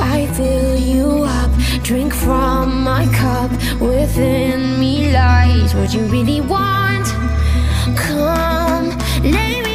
I fill you up, drink from my cup. Within me lies what you really want. Come, lay